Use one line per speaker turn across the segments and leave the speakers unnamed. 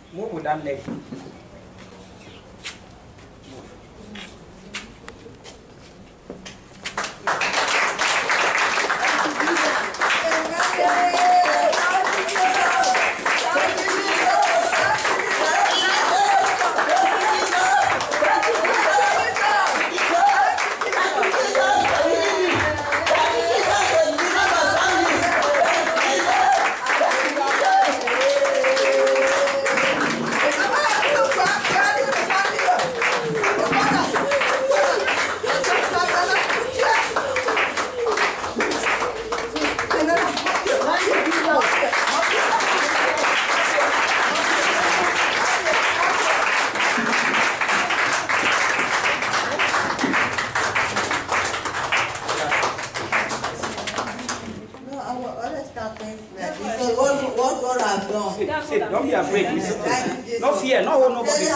Move with that leg. Sit, don't be afraid. No fear, no nobody. Sit.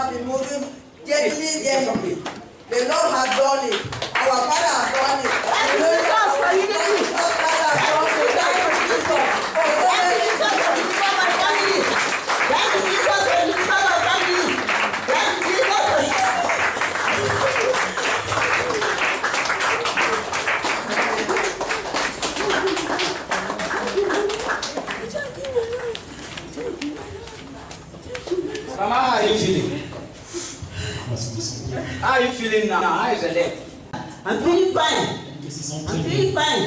The Lord has done it. Our Father has done it.
Mama, how are you feeling? How are you feeling now? How is the leg?
I'm feeling fine. I'm feeling fine.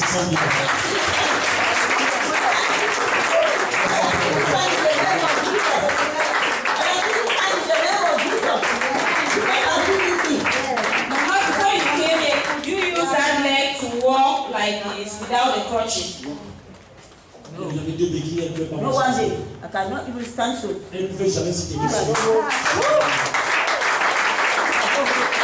Mama, before you came here, could you use that leg to walk like this without the crutches?
No one day. I cannot even stand so.